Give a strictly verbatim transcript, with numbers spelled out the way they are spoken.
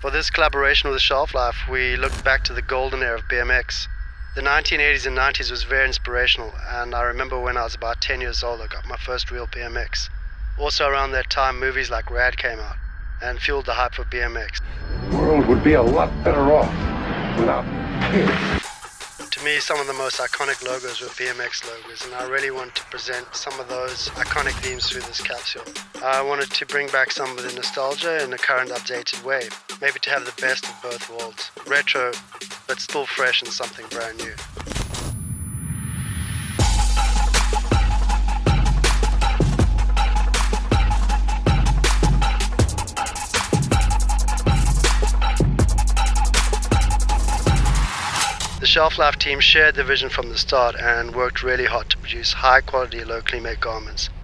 For this collaboration with Shelf Life, we looked back to the golden era of B M X. The nineteen eighties and nineties was very inspirational, and I remember when I was about ten years old I got my first real B M X. Also around that time movies like Rad came out and fueled the hype for B M X. The world would be a lot better off without kids. To me, some of the most iconic logos were B M X logos, and I really want to present some of those iconic themes through this capsule. I wanted to bring back some of the nostalgia in a current updated way, maybe to have the best of both worlds, retro but still fresh and something brand new. The Shelf Life team shared the vision from the start and worked really hard to produce high quality locally made garments.